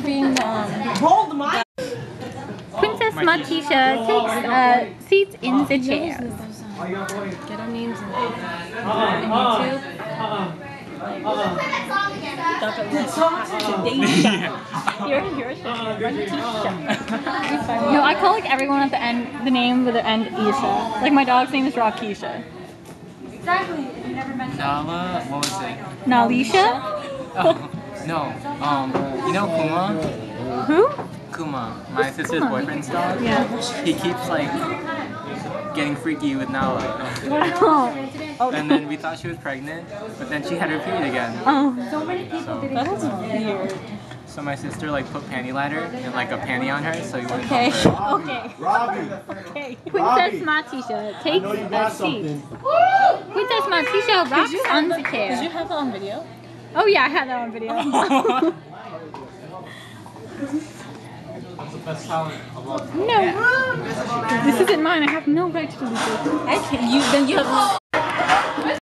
being Princess Matisha takes seats in the chairs. Get our names in YouTube. No, I call like everyone at the end the name with the end Isha. Like my dog's name is Rakisha. Exactly. You never mentioned. Nala, what was it? Nalisha? Oh, no. You know Kuma? Who? Kuma, my sister's boyfriend's dog. Yeah. He keeps like getting freaky with Nala. Oh. And then we thought she was pregnant, but then she had her period again. Oh. So many people did it. That's weird. So my sister like put panty ladder and like a panty on her, so you wouldn't Okay. bump her. Okay. Robbie, Okay. Princess Matisha I takes know you a got seat. something. Princess Matisha rocks on the Did you chair. have that on video? Oh yeah, I had that on video. That's the best talent of all time. No. This isn't mine. I have no right to do this. I can. Then you have.